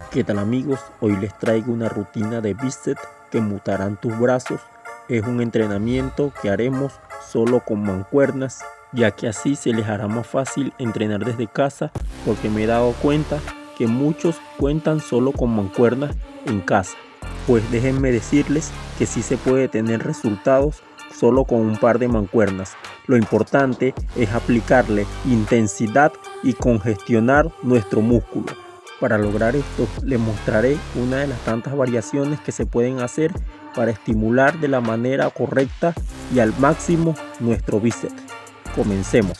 ¿Qué tal amigos? Hoy les traigo una rutina de bíceps que mutarán tus brazos. Es un entrenamiento que haremos solo con mancuernas, ya que así se les hará más fácil entrenar desde casa, porque me he dado cuenta que muchos cuentan solo con mancuernas en casa. Pues déjenme decirles que sí se puede tener resultados solo con un par de mancuernas. Lo importante es aplicarle intensidad y congestionar nuestro músculo. Para lograr esto les mostraré una de las tantas variaciones que se pueden hacer para estimular de la manera correcta y al máximo nuestro bíceps. Comencemos.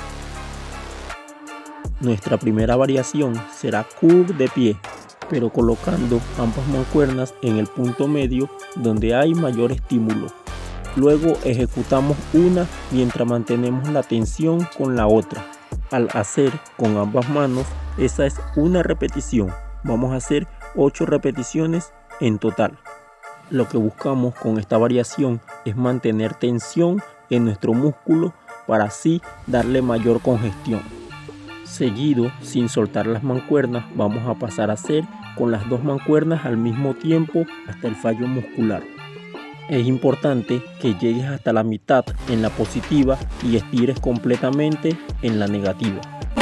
Nuestra primera variación será curl de pie, pero colocando ambas mancuernas en el punto medio donde hay mayor estímulo. Luego ejecutamos una mientras mantenemos la tensión con la otra. Al hacer con ambas manos, esa es una repetición. Vamos a hacer 8 repeticiones en total. Lo que buscamos con esta variación es mantener tensión en nuestro músculo para así darle mayor congestión. Seguido, sin soltar las mancuernas, vamos a pasar a hacer con las dos mancuernas al mismo tiempo hasta el fallo muscular. Es importante que llegues hasta la mitad en la positiva y estires completamente en la negativa.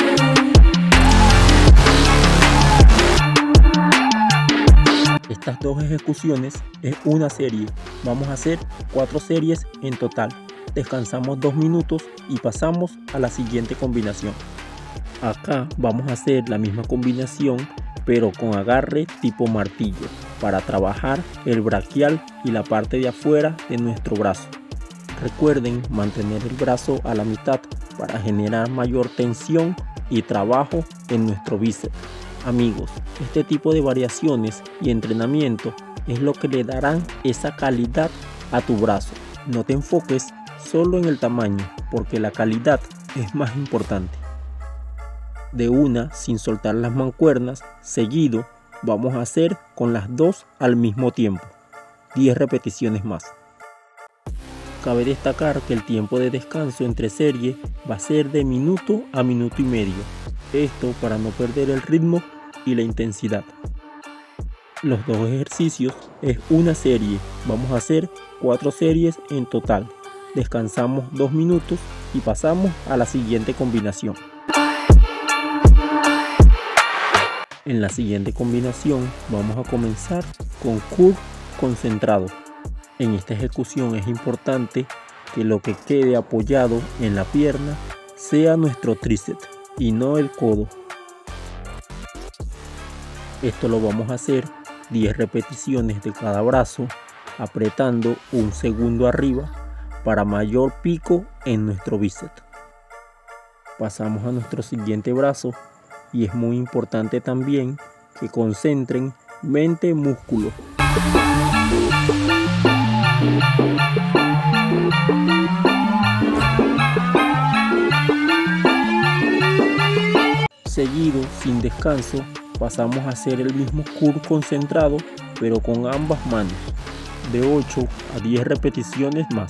Estas dos ejecuciones es una serie. Vamos a hacer 4 series en total. Descansamos 2 minutos y pasamos a la siguiente combinación. Acá vamos a hacer la misma combinación, pero con agarre tipo martillo, para trabajar el braquial y la parte de afuera de nuestro brazo. Recuerden mantener el brazo a la mitad para generar mayor tensión y trabajo en nuestro bíceps. Amigos, este tipo de variaciones y entrenamiento es lo que le darán esa calidad a tu brazo. No te enfoques solo en el tamaño, porque la calidad es más importante. De una, sin soltar las mancuernas, seguido vamos a hacer con las dos al mismo tiempo, 10 repeticiones más. Cabe destacar que el tiempo de descanso entre series va a ser de minuto a minuto y medio, esto para no perder el ritmo y la intensidad. Los dos ejercicios es una serie, vamos a hacer 4 series en total, descansamos 2 minutos y pasamos a la siguiente combinación. En la siguiente combinación vamos a comenzar con curl concentrado. En esta ejecución es importante que lo que quede apoyado en la pierna sea nuestro tríceps y no el codo. Esto lo vamos a hacer 10 repeticiones de cada brazo, apretando un segundo arriba para mayor pico en nuestro bíceps. Pasamos a nuestro siguiente brazo. Y es muy importante también que concentren mente-músculo. Seguido, sin descanso, pasamos a hacer el mismo curl concentrado, pero con ambas manos, de 8 a 10 repeticiones más.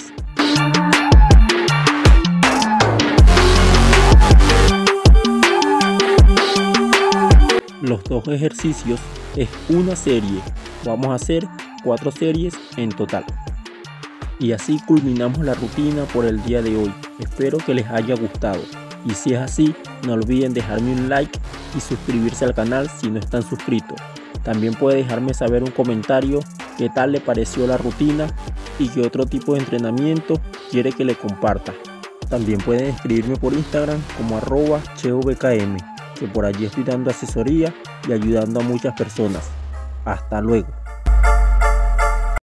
Los dos ejercicios es una serie, vamos a hacer 4 series en total. Y así culminamos la rutina por el día de hoy. Espero que les haya gustado y si es así, no olviden dejarme un like y suscribirse al canal si no están suscritos. También puede dejarme saber un comentario qué tal le pareció la rutina y qué otro tipo de entrenamiento quiere que le comparta. También pueden escribirme por Instagram como @cheobkm, que por allí estoy dando asesoría y ayudando a muchas personas. Hasta luego.